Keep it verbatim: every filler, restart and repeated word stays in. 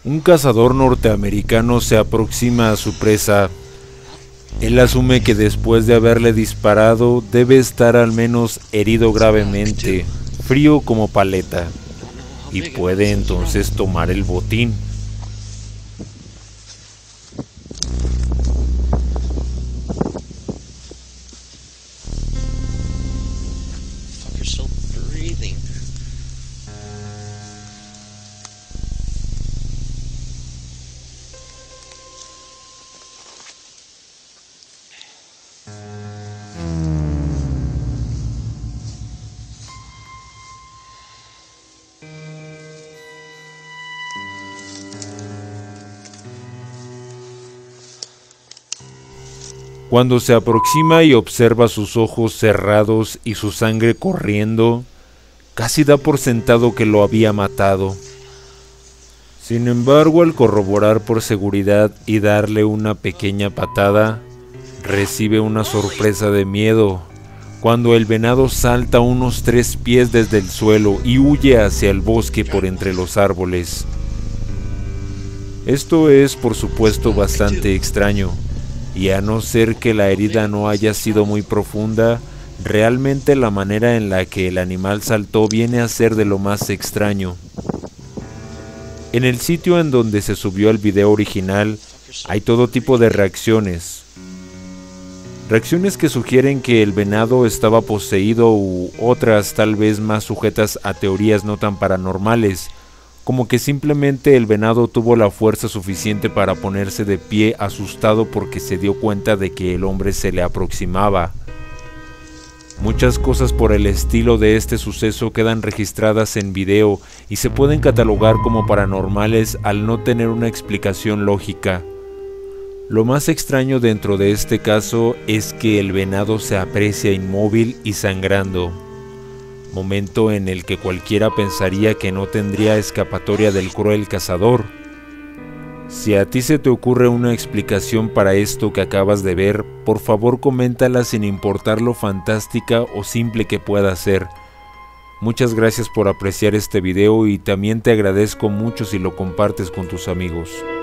Un cazador norteamericano se aproxima a su presa. Él asume que después de haberle disparado debe estar al menos herido gravemente, frío como paleta, y puede entonces tomar el botín. Cuando se aproxima y observa sus ojos cerrados y su sangre corriendo, casi da por sentado que lo había matado. Sin embargo, al corroborar por seguridad y darle una pequeña patada, recibe una sorpresa de miedo, cuando el venado salta unos tres pies desde el suelo y huye hacia el bosque por entre los árboles. Esto es, por supuesto, bastante extraño. Y a no ser que la herida no haya sido muy profunda, realmente la manera en la que el animal saltó viene a ser de lo más extraño. En el sitio en donde se subió el video original, hay todo tipo de reacciones. Reacciones que sugieren que el venado estaba poseído u otras tal vez más sujetas a teorías no tan paranormales, como que simplemente el venado tuvo la fuerza suficiente para ponerse de pie asustado porque se dio cuenta de que el hombre se le aproximaba. Muchas cosas por el estilo de este suceso quedan registradas en video y se pueden catalogar como paranormales al no tener una explicación lógica. Lo más extraño dentro de este caso es que el venado se aprecia inmóvil y sangrando, momento en el que cualquiera pensaría que no tendría escapatoria del cruel cazador. Si a ti se te ocurre una explicación para esto que acabas de ver, por favor coméntala sin importar lo fantástica o simple que pueda ser. Muchas gracias por apreciar este video y también te agradezco mucho si lo compartes con tus amigos.